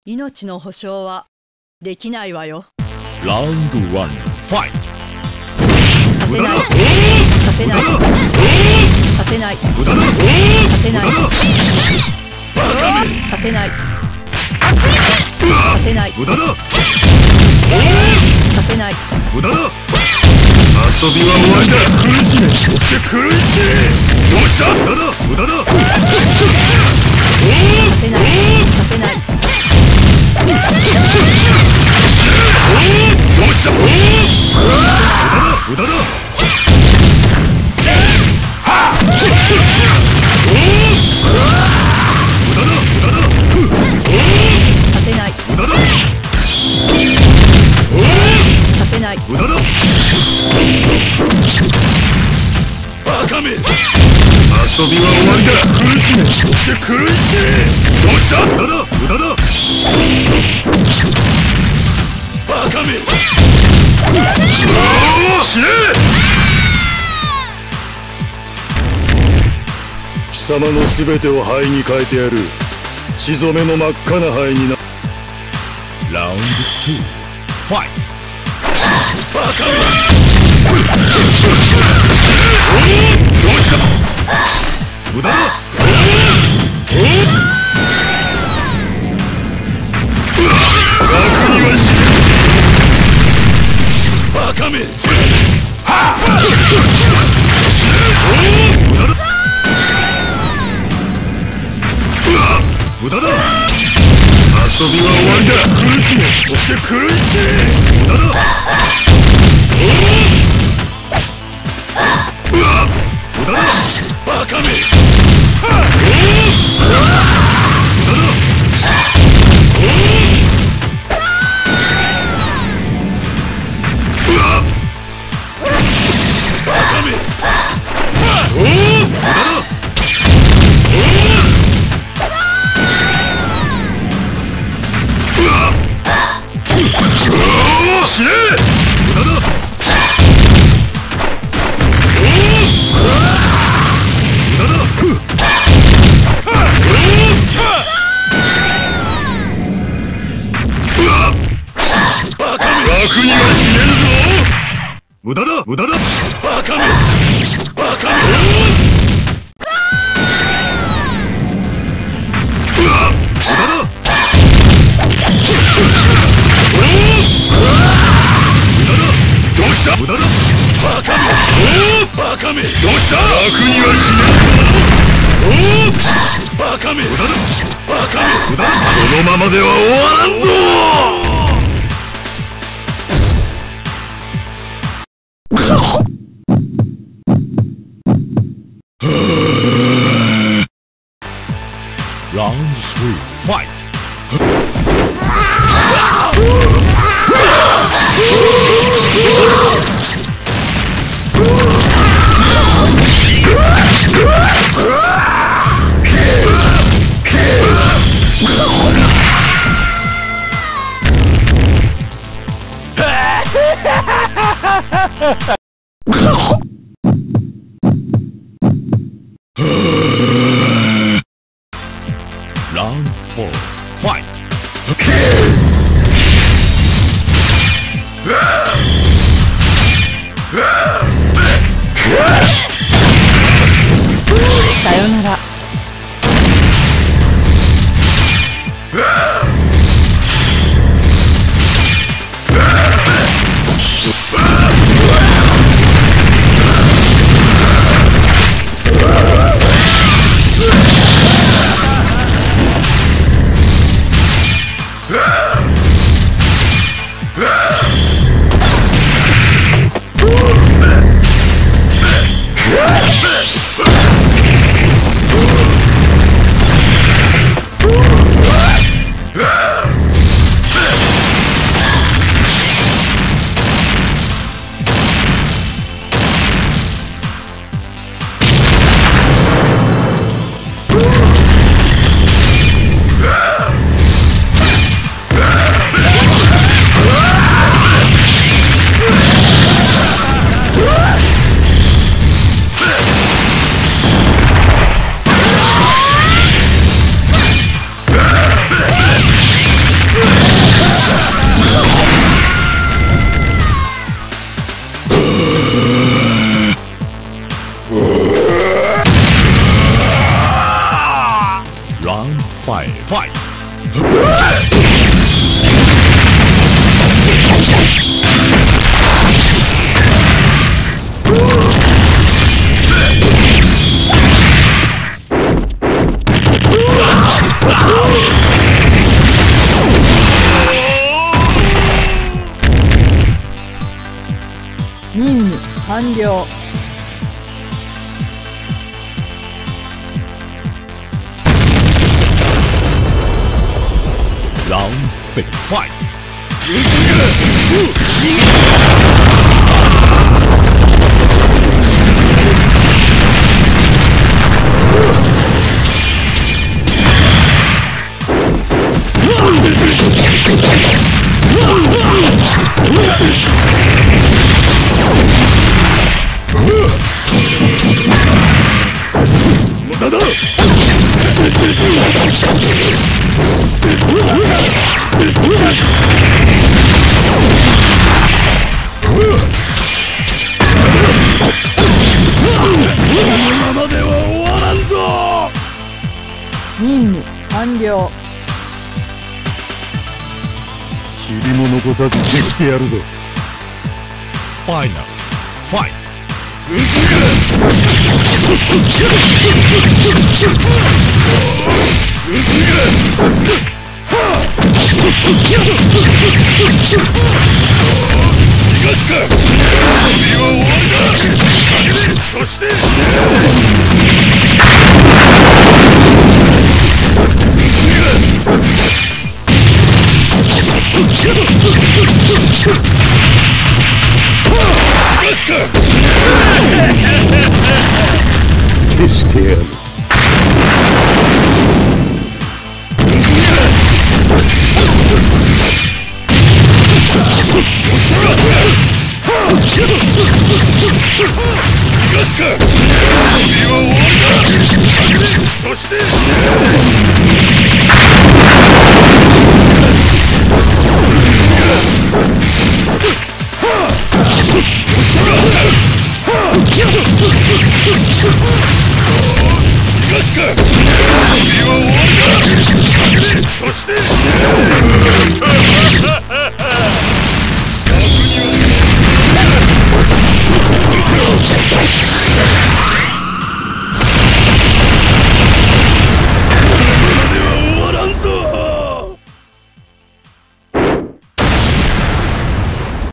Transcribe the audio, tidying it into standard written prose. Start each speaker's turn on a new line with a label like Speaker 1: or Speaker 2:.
Speaker 1: 命の保証はできないわよ。
Speaker 2: ラウンド1、ファイト。
Speaker 1: させない。させない。させない。させない。させない。させない。させない。
Speaker 2: 遊びは終わりだ。苦しめ、そして狂い散れ。どうした？無駄だ、無駄だ。
Speaker 1: させない。させない。
Speaker 2: どうした？無駄だ、無駄だ。無駄だ、無駄だ。
Speaker 1: させない。
Speaker 2: 無駄だ。
Speaker 1: させない。
Speaker 2: 無駄だ。バカめ。遊びは終わりだ。苦しめ、そして狂い散れ。どうした？無駄だ、無駄だ。バカめ。死ね。貴様の全てを灰に変えてやる。血染めの真っ赤な灰にな。ラウンド2、ファイト。バカめ。どうした？無駄だ。楽にはしねえ。バカめ。無駄だ。無駄だ。遊びは終わりだ。苦しめ、そして狂い散れ。無駄だ。無駄だ。バカめ。無駄だ。バカめ。無駄だ。死ねえ。無駄だ。無駄だ。バカめ。楽には死ねるぞ。無駄だ、無駄だ。バカめ。バカめ。無駄だ。どうした？無駄だ。バカめ。バカめ。どうした？楽にはしねえ。バカめ。無駄だ。バカめ。無駄だ。このままでは終わらんぞ。ラウンド3、ファイト。ラウンド4、ファイト。
Speaker 1: さよなら。
Speaker 2: ファイト。
Speaker 1: 任務完了。
Speaker 2: ラウンド6ファイト。無駄だ。このままでは終わらんぞ。
Speaker 1: 任務完了。
Speaker 2: 塵も残さず消してやるぞ。ファイナルファイト。そして消してやる。そして